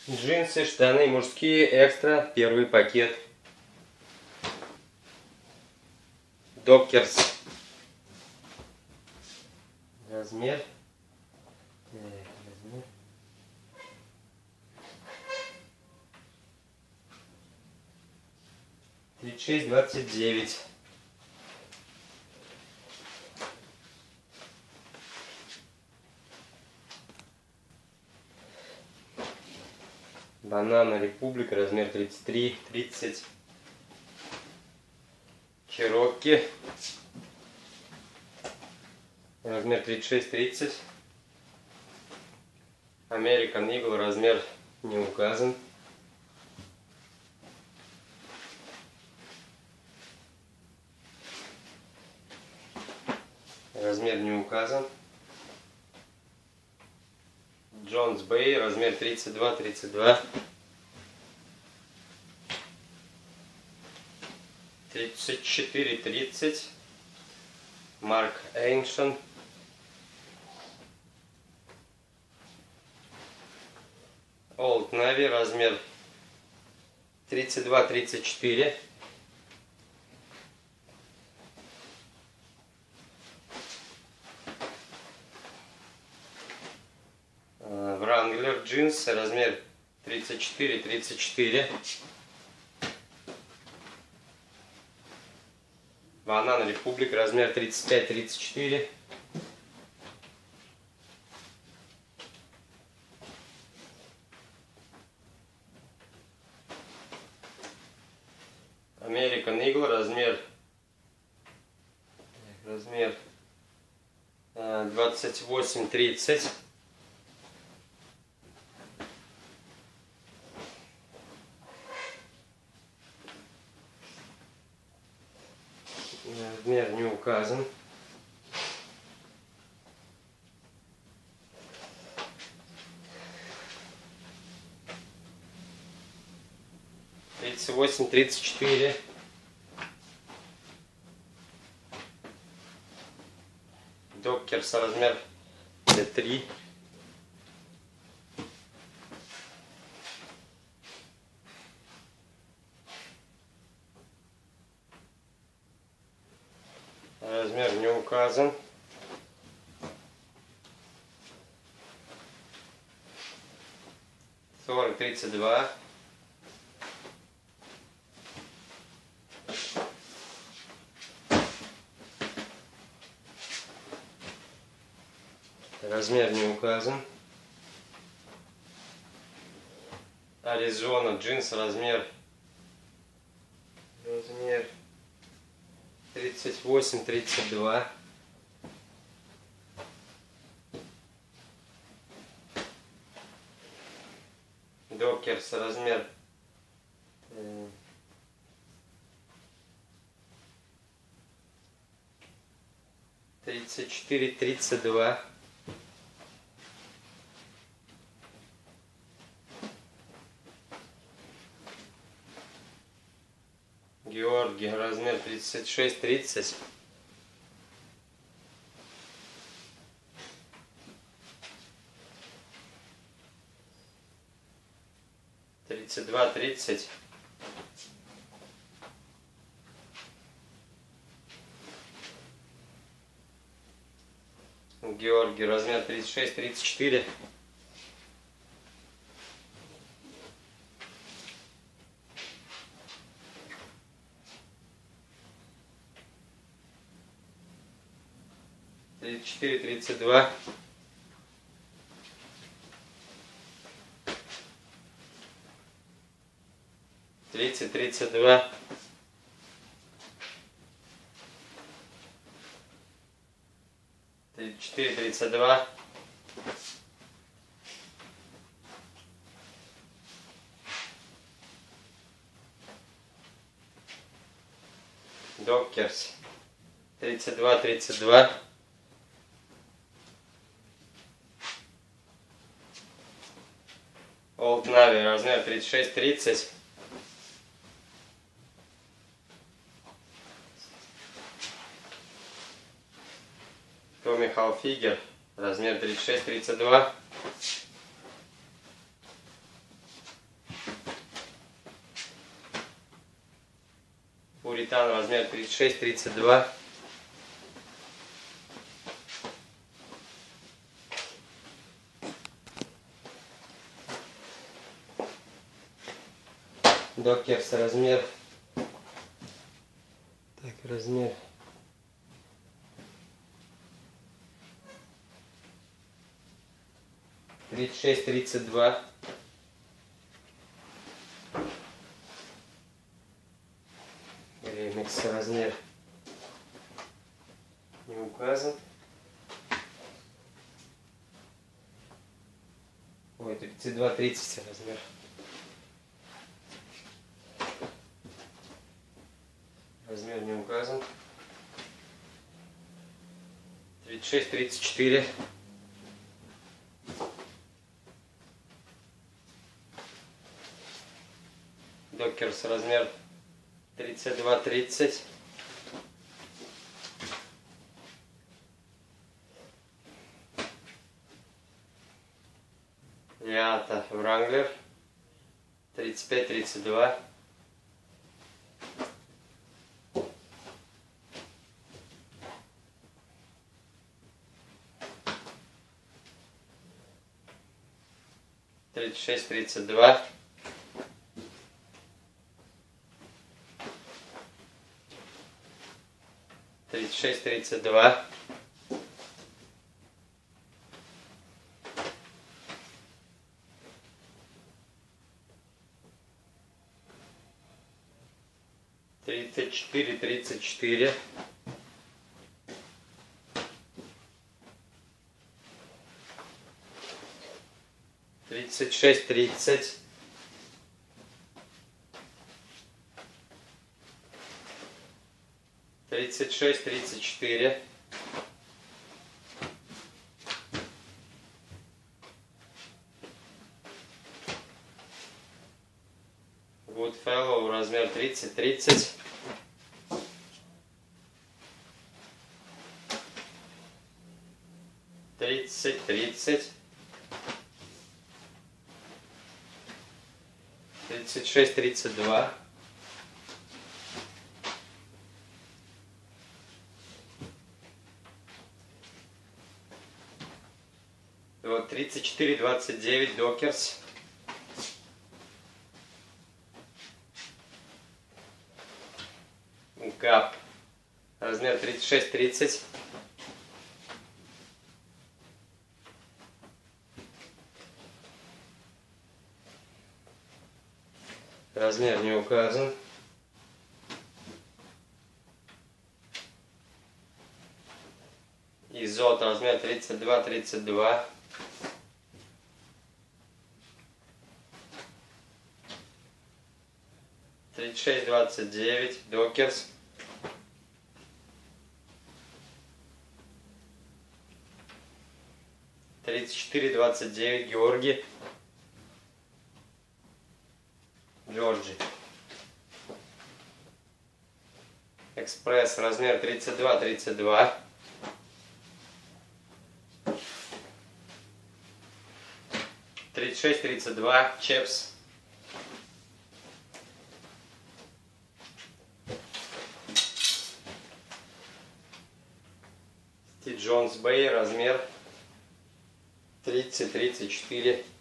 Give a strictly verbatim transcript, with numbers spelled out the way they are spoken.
Джинсы, штаны мужские, экстра, первый пакет. Докерс. Размер. Размер. тридцать шесть двадцать девять. Банана Республика, размер тридцать три тридцать. Черокки, размер тридцать шесть тридцать. American Eagle, размер не указан. Размер не указан. Джонс Бэй, размер тридцать два тридцать два. тридцать четыре тридцать. Марк Эйншен. Олд Нави, размер тридцать два тридцать четыре. Wrangler джинсы, размер тридцать четыре тридцать четыре. Банана Республика, размер тридцать пять тридцать четыре. American Eagle, размер размер двадцать восемь тридцать. Размер не указан. тридцать восемь тридцать четыре. Докерс, размер Д три. Размер не указан. сорок тридцать два. Размер не указан. Аризона джинс, размер размер тридцать восемь тридцать два. Докерс, размер тридцать четыре тридцать два. Георгий, размер тридцать шесть тридцать. тридцать два тридцать. Георгий, размер тридцать шесть тридцать четыре. тридцать четыре тридцать два. тридцать тридцать два. тридцать четыре тридцать два. Докерс тридцать два тридцать два. Олд Нави, размер тридцать шесть тридцать. Томми Халфигер, размер тридцать шесть тридцать два. Пуритан, размер тридцать шесть тридцать два. Докерс, размер. Так, размер. тридцать шесть тридцать два. Ремикс, размер не указан. Ой, тридцать два тридцать размер. Размер не указан. тридцать шесть тридцать четыре. Докерс, размер тридцать два тридцать. Лиата Wrangler тридцать пять тридцать два. тридцать шесть тридцать два. тридцать шесть тридцать два. тридцать четыре тридцать четыре. тридцать шесть тридцать. тридцать шесть тридцать четыре. Goodfellow, размер тридцать тридцать. тридцать тридцать. тридцать шесть тридцать два. Вот тридцать четыре двадцать девять Докерс. Гап. Размер тридцать шесть тридцать. Размер не указан. Изот, размер тридцать два тридцать два. тридцать шесть двадцать девять Докерс. тридцать четыре двадцать девять Георгий. Джорджи. Экспресс, размер тридцать два тридцать два. тридцать шесть тридцать два Чепс. Ти Джонс Бэй, размер тридцать тридцать четыре.